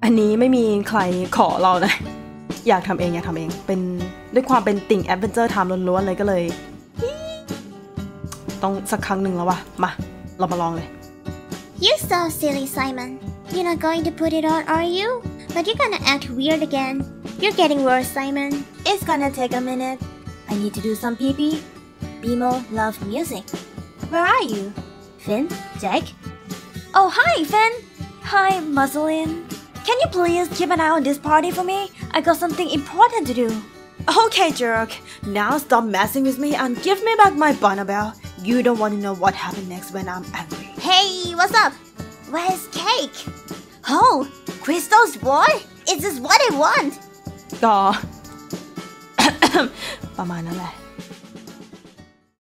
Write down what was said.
อันนี้ไม่มีใครขอเรานะอยากทำเองเป็นด้วยความเป็นติ่งแอดเวนเจอร์ไทม์ล้วนๆเลยก็เลยต้องสักครั้งหนึ่งแล้ววะมาเรามาลองเลย You so silly, Simon. You're not going to put it on, are you? But you're gonna act weird again. You're getting worse, Simon. It's gonna take a minute. I need to do some pee-pee. Bimo love music. Where are you? Finn? Jake? Oh, hi, Finn! Hi, Muslin. Can you please keep an eye on this party for me? I got something important to do. Okay, jerk. Now stop messing with me and give me back my Bonnabelle. You don't want to know what happened next when I'm angry. Hey, what's up? Where's Cake? Oh, Crystal's boy? Is this what I want? ก็ ประมาณนั้นแหละ